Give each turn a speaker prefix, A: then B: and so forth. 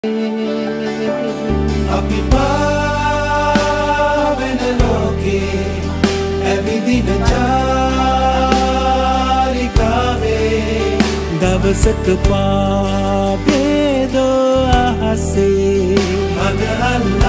A: අපි පාවෙන ලෝකේ ඇවිදින චාරිකාවේ දවසක පාවේදෝ අහසේ මග අල්ල